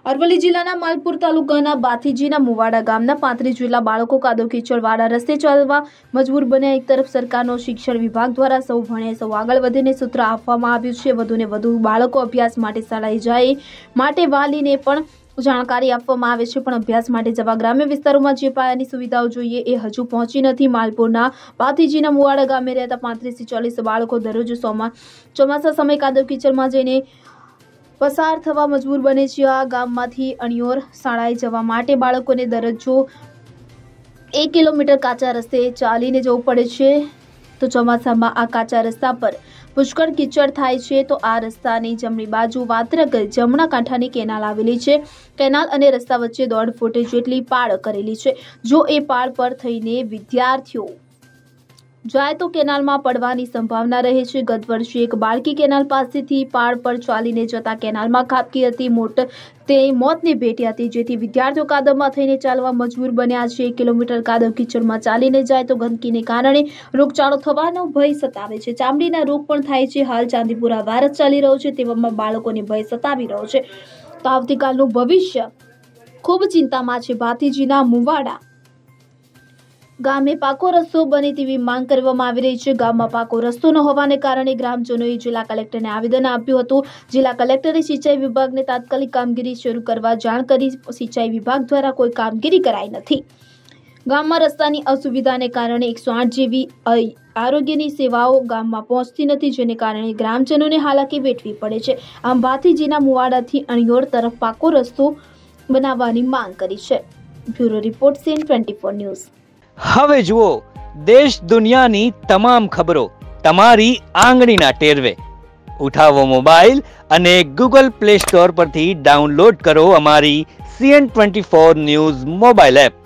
અરવલ્લી જિલ્લાના માલપુર તાલુકાના બાથીજીના મુવાડા ગામના 35 જેટલા બાળકો કાદવ કીચડવાળા રસ્તે ચાલવા મજબૂર બન્યા। એક તરફ સરકારનો શિક્ષણ વિભાગ દ્વારા સૌ ભણે સૌ આગળ વધીને સૂત્ર આપવામાં આવ્યું છે। વધુને વધુ બાળકો અભ્યાસ માટે શાળાએ જાય માટે વાલીને પણ જાણકારી આપવામાં આવે છે, પણ અભ્યાસ માટે જવા ગ્રામ્ય વિસ્તારોમાં જે પાયાની સુવિધાઓ જોઈએ એ હજુ પહોંચી નથી। માલપુરના બાથીજીના મુવાડા ગામે રહેતા 35 થી 40 બાળકો દરરોજ ચોમાસા સમય કાદવ કીચડમાં જઈને પસાર થવા મજબૂર બને છે। આ ગામમાંથી અણિયોર શાળાએ જવા માટે બાળકોને દરરોજ 1 કિલોમીટર કાચા રસ્તે ચાલીને જવું પડે છે। તો ચોમાસામાં આ કાચા રસ્તા પર પુષ્કળ કીચડ થાય છે। તો આ રસ્તાની જમણી બાજુ વાત્રક જમણા કાંઠાની કેનાલ આવેલી છે। કેનાલ અને રસ્તા વચ્ચે 1.5 ફૂટ જેટલી પાળ કરેલી છે। જો એ પાળ પર થઈને વિદ્યાર્થીઓ જાય તો કેનાલમાં પડવાની સંભાવના રહે છે। ગત વર્ષે એક બાળકી કેનાલ પાસેથી પાળ પર ચાલીને જતા કેનાલમાં ખાબકી હતી, તે મોતને ભેટી હતી, જેથી વિદ્યાર્થીઓ કાદવમાં થઈને ચાલવા મજબૂર બન્યા છે। 1 કિલોમીટર કાદવ કીચડમાં ચાલીને જાય તો ગંદકીને કારણે રોગચાળો થવાનો ભય સતાવે છે, ચામડીના રોગ પણ થાય છે। હાલ ચાંદીપુરા વાયરસ ચાલી રહ્યો છે, તેવામાં બાળકોને ભય સતાવી રહ્યો છે, તો આવતીકાલનું ભવિષ્ય ખૂબ ચિંતામાં છે। ભાતીજીના મુવાડા ગામે પાકો રસ્તો બને તેવી માંગ કરવામાં આવી રહી છે। ગામમાં પાકો રસ્તો ન હોવાને કારણે ગ્રામજનોએ જિલ્લા કલેક્ટરને આવેદન આપ્યું હતું। જિલ્લા કલેક્ટરે સિંચાઈ વિભાગને તાત્કાલિક કામગીરી શરૂ કરવા જાણ કરી, સિંચાઈ વિભાગ દ્વારા કોઈ કામગીરી કરાઈ નથી। ગામમાં રસ્તાની અસુવિધાને કારણે 108 જેવી આરોગ્યની સેવાઓ ગામમાં પહોંચતી નથી, જેને કારણે ગ્રામજનોને હાલાકી વેઠવી પડે છે। આમ ભાતીજીના મુવાડાથી અણિયોર તરફ પાકો રસ્તો બનાવવાની માંગ કરી છે। Bureau report CN24 news. હવે જુઓ દેશ દુનિયાની તમામ ખબરો તમારી આંગળીના ટેરવે। ઉઠાવો મોબાઈલ અને ગૂગલ પ્લે સ્ટોર પરથી ડાઉનલોડ કરો અમારી CN24 ન્યૂઝ મોબાઈલ એપ।